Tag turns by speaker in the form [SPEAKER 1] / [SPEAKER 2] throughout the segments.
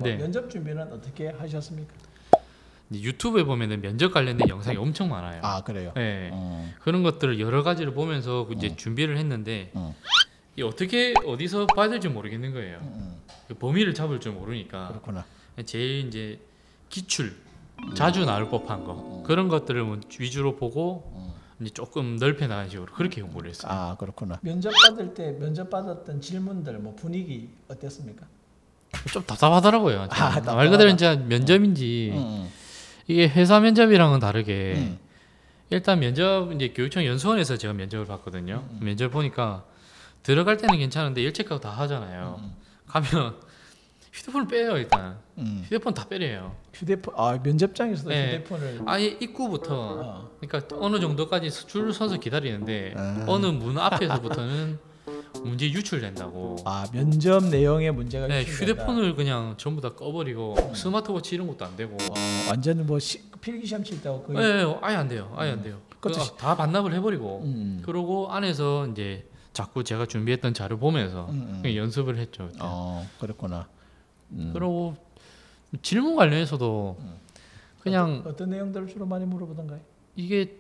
[SPEAKER 1] 네.
[SPEAKER 2] 면접 준비는 어떻게 하셨습니까?
[SPEAKER 1] 유튜브에 보면은 면접 관련된 영상이 엄청 많아요.
[SPEAKER 2] 아 그래요?
[SPEAKER 1] 네. 그런 것들을 여러 가지를 보면서 이제 준비를 했는데 이 어떻게 어디서 봐야 될지 모르겠는 거예요. 그 범위를 잡을 줄 모르니까.
[SPEAKER 2] 그렇구나.
[SPEAKER 1] 제일 이제 기출 자주 나올 법한 거 그런 것들을 위주로 보고 이제 조금 넓혀 나가는 식으로 그렇게 공부를 했어요.
[SPEAKER 2] 아 그렇구나. 면접 받을 때 면접 받았던 질문들 뭐 분위기 어땠습니까?
[SPEAKER 1] 좀 답답하더라고요.
[SPEAKER 2] 답답하다.
[SPEAKER 1] 말 그대로 진짜 면접인지 이게 회사 면접이랑은 다르게 일단 면접 이제 교육청 연수원에서 제가 면접을 봤거든요. 면접 보니까 들어갈 때는 괜찮은데 일체크하고 다 하잖아요. 가면 휴대폰을 빼요 일단. 휴대폰 다 빼래요.
[SPEAKER 2] 휴대폰 면접장에서도
[SPEAKER 1] 네.
[SPEAKER 2] 휴대폰을
[SPEAKER 1] 아예 입구부터 그러니까 어느 정도까지 줄 서서 기다리는데 어느 문 앞에서부터는 문제 유출된다고.
[SPEAKER 2] 아 면접 내용에 문제가
[SPEAKER 1] 네,
[SPEAKER 2] 유출된다.
[SPEAKER 1] 휴대폰을 그냥 전부 다 꺼버리고 스마트워치 이런 것도 안 되고.
[SPEAKER 2] 완전 뭐 필기시험 칠 때하고 거의.
[SPEAKER 1] 네, 아예 안 돼요. 아예 안 돼요.
[SPEAKER 2] 그것도
[SPEAKER 1] 다 반납을 해버리고. 그러고 안에서 이제 자꾸 제가 준비했던 자료 보면서 그냥 연습을 했죠. 그때.
[SPEAKER 2] 그렇구나.
[SPEAKER 1] 그러고 질문 관련해서도 그냥
[SPEAKER 2] 어떤 내용들을 주로 많이 물어보던가요?
[SPEAKER 1] 이게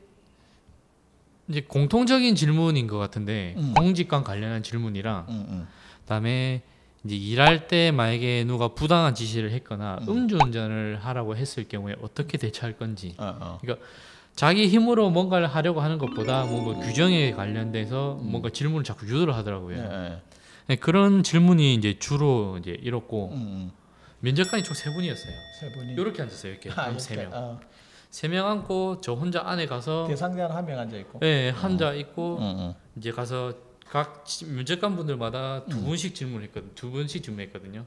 [SPEAKER 1] 이제 공통적인 질문인 것 같은데 공직관 관련한 질문이랑 그다음에 이제 일할 때 만약에 누가 부당한 지시를 했거나 음주운전을 하라고 했을 경우에 어떻게 대처할 건지. 그러니까 자기 힘으로 뭔가를 하려고 하는 것보다 뭔가 규정에 관련돼서 뭔가 질문을 자꾸 유도를 하더라고요. 네, 그런 질문이 이제 주로 이제 이렇고 면접관이 총 3분이었어요.
[SPEAKER 2] 세 분이
[SPEAKER 1] 이렇게 앉았어요. 이렇게 한 3명. 3명 앉고 저 혼자 안에 가서
[SPEAKER 2] 대상자는 한 명 앉아 있고.
[SPEAKER 1] 네, 앉아 있고 이제 가서 각 면접관 분들마다 2분씩 질문했거든요. 2분씩 질문했거든요.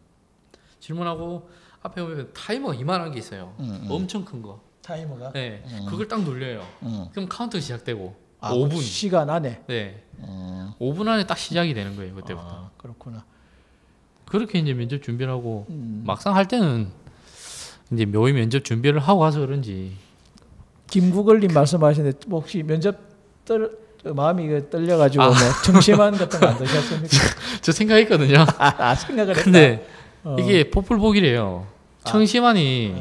[SPEAKER 1] 질문하고 앞에 보면 타이머가 이만한 게 있어요. 엄청 큰 거.
[SPEAKER 2] 타이머가.
[SPEAKER 1] 네, 그걸 딱 눌려요. 그럼 카운트 시작되고 5분.
[SPEAKER 2] 시간 안에.
[SPEAKER 1] 네, 5분 안에 딱 시작이 되는 거예요. 그때부터.
[SPEAKER 2] 그렇구나.
[SPEAKER 1] 그렇게 이제 면접 준비를 하고 막상 할 때는 이제 묘히 면접 준비를 하고 가서 그런지.
[SPEAKER 2] 김국을님 말씀하시는데 혹시 면접 마음이 떨려가지고 뭐 청심환 같은 거 안 드셨습니까?
[SPEAKER 1] 저 생각했거든요.
[SPEAKER 2] 생각을 했다.
[SPEAKER 1] 근데 이게 포플복이래요. 청심환이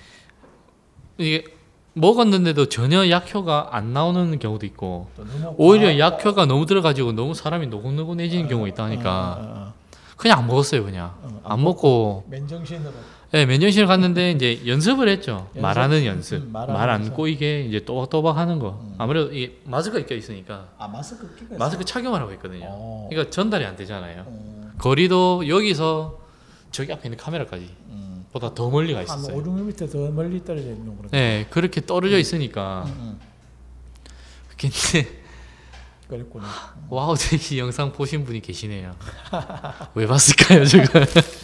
[SPEAKER 1] 이게 먹었는데도 전혀 약효가 안 나오는 경우도 있고 오히려 약효가 너무 들어가지고 너무 사람이 노곤노곤해지는 경우가 있다 하니까 그냥 안 먹었어요. 그냥 안 먹고
[SPEAKER 2] 맨정신으로.
[SPEAKER 1] 네, 맨정신을 갔는데 이제 연습을 했죠. 말하는 연습. 말 안
[SPEAKER 2] 연습.
[SPEAKER 1] 꼬이게 이제 또박또박 하는 거. 아무래도 이게 마스크가 껴 있으니까
[SPEAKER 2] 마스크 끼고
[SPEAKER 1] 마스크 착용을 하고 있거든요.
[SPEAKER 2] 어.
[SPEAKER 1] 그러니까 전달이 안 되잖아요. 거리도 여기서 저기 앞에 있는 카메라까지 보다 더 멀리 가
[SPEAKER 2] 한
[SPEAKER 1] 있었어요.
[SPEAKER 2] 5, 6m 더 멀리 떨어져 있는 거로.
[SPEAKER 1] 네, 그렇게 떨어져 있으니까. 근데
[SPEAKER 2] 그랬구나.
[SPEAKER 1] 와우, 이 영상 보신 분이 계시네요. 왜 봤을까요, 제가?